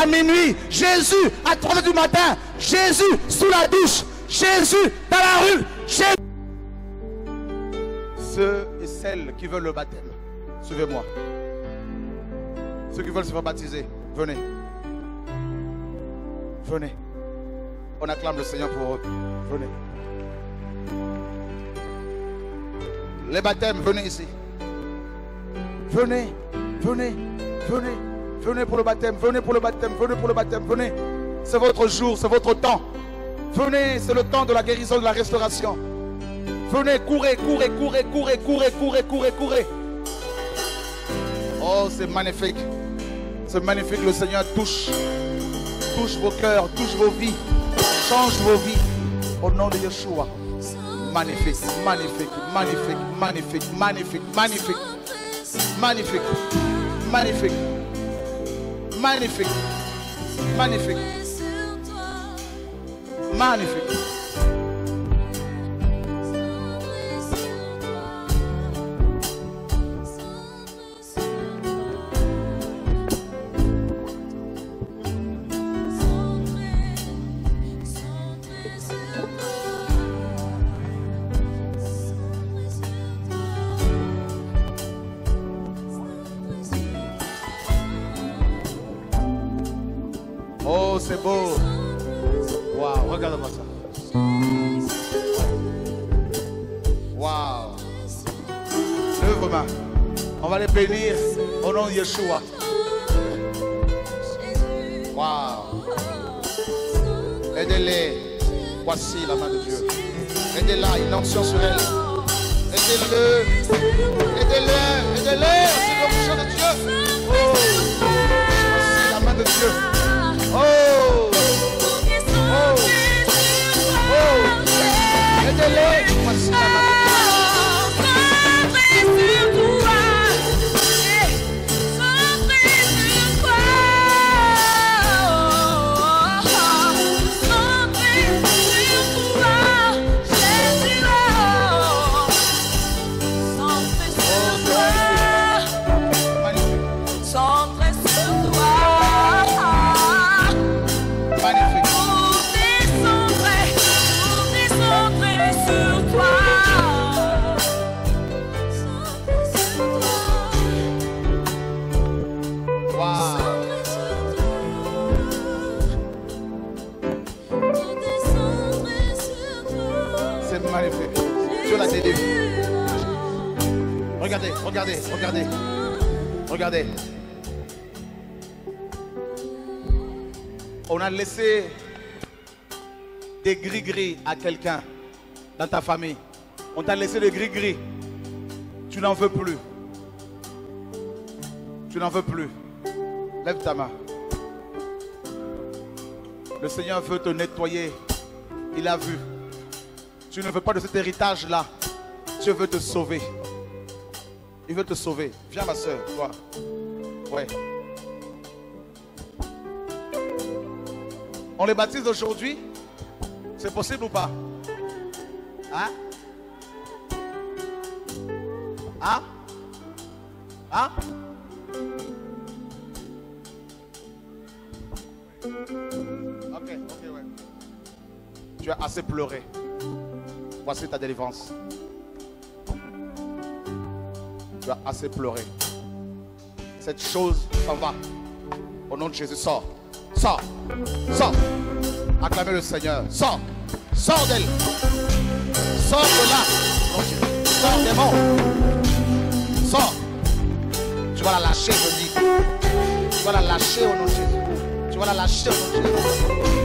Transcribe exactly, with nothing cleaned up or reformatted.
à minuit, Jésus à trois heures du matin, Jésus sous la douche, Jésus dans la rue, Jésus. Ceux et celles qui veulent le baptême, suivez-moi. Ceux qui veulent se faire baptiser, venez. Venez. On acclame le Seigneur pour eux. Venez. Les baptêmes, venez ici. Venez, venez, venez. Venez pour le baptême, venez pour le baptême, venez pour le baptême, venez. C'est votre jour, c'est votre temps. Venez, c'est le temps de la guérison, de la restauration. Venez, courez, courez, courez, courez, courez, courez, courez, courez. Oh, c'est magnifique. C'est magnifique, le Seigneur touche. Touche vos cœurs, touche vos vies. Change vos vies. Au nom de Yeshua. Magnifique, magnifique, magnifique, magnifique, magnifique, magnifique. Magnifique, magnifique. Magnifique, magnifique, magnifique. Oh, c'est beau. Waouh, regarde-moi ça. Waouh. Lève vos mains. On va les bénir au nom de Yeshua. Waouh. Aidez-les. Voici la main de Dieu. Aidez-la, une onction sur elle. Aidez-le. Aidez-le. Aidez-le. C'est l'onction de Dieu. Oh. Voici la main de Dieu. Oh! Oh! Oh! Aidez-les! Voici la main de Dieu. Magnifique. Sur la télé. Regardez, regardez, regardez. Regardez. On a laissé des gris-gris à quelqu'un dans ta famille. On t'a laissé des gris-gris. Tu n'en veux plus. Tu n'en veux plus. Lève ta main. Le Seigneur veut te nettoyer. Il a vu. Tu ne veux pas de cet héritage-là. Dieu veut te sauver. Il veut te sauver. Viens ma soeur, toi. Ouais. On les baptise aujourd'hui. C'est possible ou pas? Hein? Hein? Hein? Ok, ok, ouais. Tu as assez pleuré. Voici ta délivrance. Tu as assez pleuré. Cette chose s'en va. Au nom de Jésus, sors. Sors. Sors. Acclamez le Seigneur. Sors. Sors d'elle. Sors de là. Sors démon. Sors. Tu vas la lâcher, je dis. Tu vas la lâcher au nom de Jésus. Tu vas la lâcher au nom de Jésus.